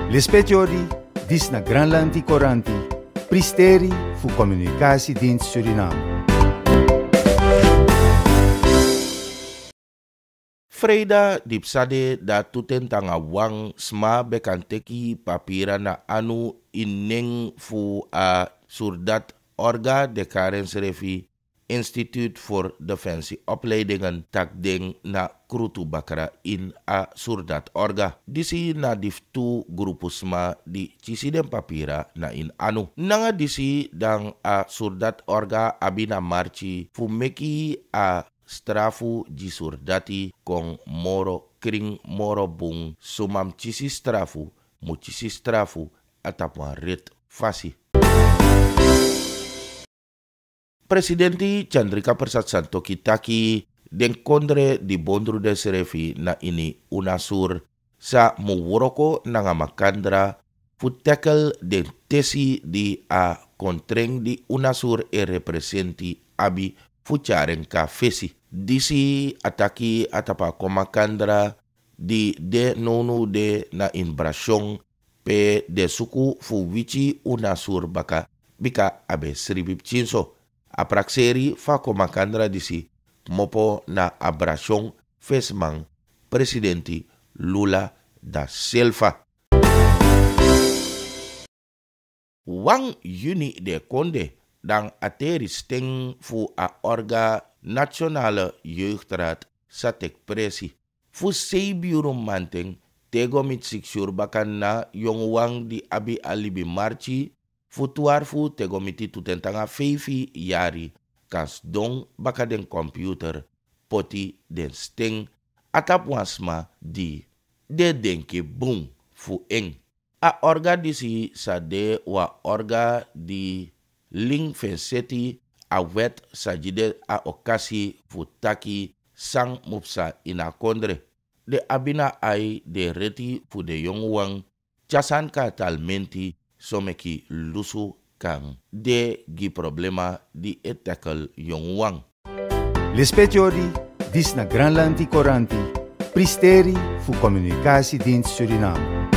L'espetiori dis na Granlandi Coranti, pristeri fu Communicatiedienst Suriname. Freida dipsade da tutentanga wang sma bekanteki papira na anu ineng fu a surdat orga de Karens Refi Institute for Defensie opleidingen takdeng na krutu bakara in a surdat orga. Disi na diftu grupusma di cisiden papira na in anu. Nanga disi dang a surdat orga abina marchi fu meki a strafu di surdati kong moro kring moro bung sumam cisi strafu mu cisi strafu atapwa ret fasi. Presidenti Chandrika Persat Santokhi taki den kondre di bondru de Serefi na ini unasur sa muworoko nanga makandra futekel den tesi di a kontreng di unasur e representi abi fucharen ka fesi. Disi ataki atapa komakandra di de nonu de na inbrashong pe de suku fu wichi unasur baka bika abe sribib chinso. Aprakseri fa komakandra disi mopo na abrashong fesmang presidenti Lula da Silva. Wang Juni de Konde dan ateri steng fu a orga nationale jeugdraad satek presi. Fu seibiuru manteng tego mit siksur bakan na yong wang di abi alibi marchi futuar fu tego miti tutentanga feifi yari kas dong baka den computer poti den steng atap wasma di de denke boom fu eng. A orga disi sa de wa orga di ling fenseti a wet sajide a okasi futaki sang mupsa ina kondre. De abina ai de reti fu de yongwang chasan ka talmenti someki lusu kang de gi problema di etekel yongwang. L'espetiori dis na Granlandi Coranti, pristeri fu Communicatiedienst Suriname.